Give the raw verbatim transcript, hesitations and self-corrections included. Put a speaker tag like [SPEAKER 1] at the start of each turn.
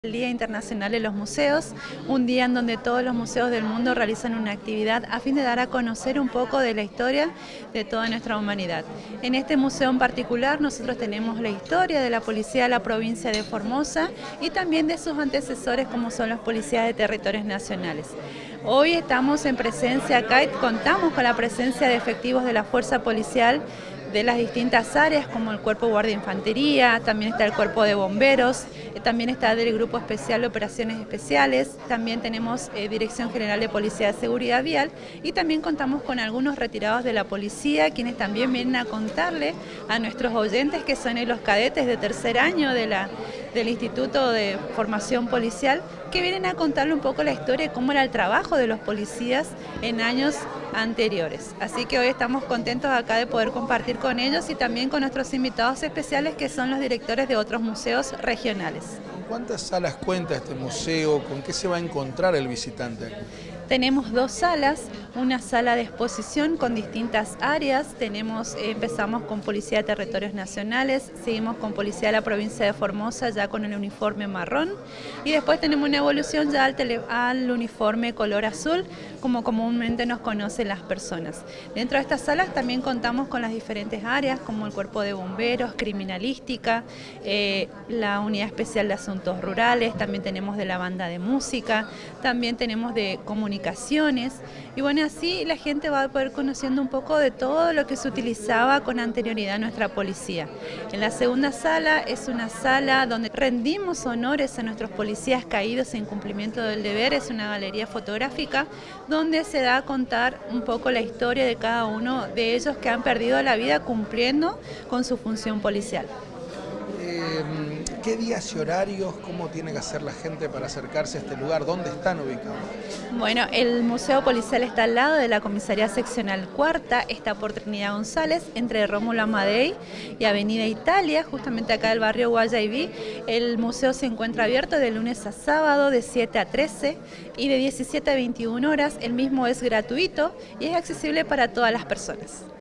[SPEAKER 1] El Día Internacional de los Museos, un día en donde todos los museos del mundo realizan una actividad a fin de dar a conocer un poco de la historia de toda nuestra humanidad. En este museo en particular nosotros tenemos la historia de la policía de la provincia de Formosa y también de sus antecesores como son los policías de territorios nacionales. Hoy estamos en presencia acá y contamos con la presencia de efectivos de la fuerza policial de las distintas áreas como el Cuerpo Guardia Infantería, también está el Cuerpo de Bomberos, también está del Grupo Especial de Operaciones Especiales, también tenemos eh, Dirección General de Policía de Seguridad Vial y también contamos con algunos retirados de la policía, quienes también vienen a contarle a nuestros oyentes que son los cadetes de tercer año de la, del Instituto de Formación Policial, que vienen a contarle un poco la historia de cómo era el trabajo de los policías en años anteriores. Así que hoy estamos contentos acá de poder compartir con ellos y también con nuestros invitados especiales que son los directores de otros museos regionales.
[SPEAKER 2] ¿Con cuántas salas cuenta este museo? ¿Con qué se va a encontrar el visitante?
[SPEAKER 1] Tenemos dos salas, una sala de exposición con distintas áreas. Tenemos, eh, empezamos con Policía de Territorios Nacionales, seguimos con Policía de la Provincia de Formosa ya con el uniforme marrón y después tenemos una evolución ya al, tele, al uniforme color azul, como comúnmente nos conocen las personas. Dentro de estas salas también contamos con las diferentes áreas como el Cuerpo de Bomberos, Criminalística, eh, la Unidad Especial de Asuntos Rurales, también tenemos de la banda de música, también tenemos de comunicación. Y bueno, así la gente va a poder conociendo un poco de todo lo que se utilizaba con anterioridad en nuestra policía. En la segunda sala es una sala donde rendimos honores a nuestros policías caídos en cumplimiento del deber, es una galería fotográfica donde se da a contar un poco la historia de cada uno de ellos que han perdido la vida cumpliendo con su función policial.
[SPEAKER 2] Eh, ¿Qué días y horarios? ¿Cómo tiene que hacer la gente para acercarse a este lugar? ¿Dónde están ubicados?
[SPEAKER 1] Bueno, el Museo Policial está al lado de la Comisaría Seccional Cuarta, está por Trinidad González, entre Rómulo Amadei y Avenida Italia, justamente acá del barrio Guayaibí. El museo se encuentra abierto de lunes a sábado de siete a trece y de diecisiete a veintiuna horas. El mismo es gratuito y es accesible para todas las personas.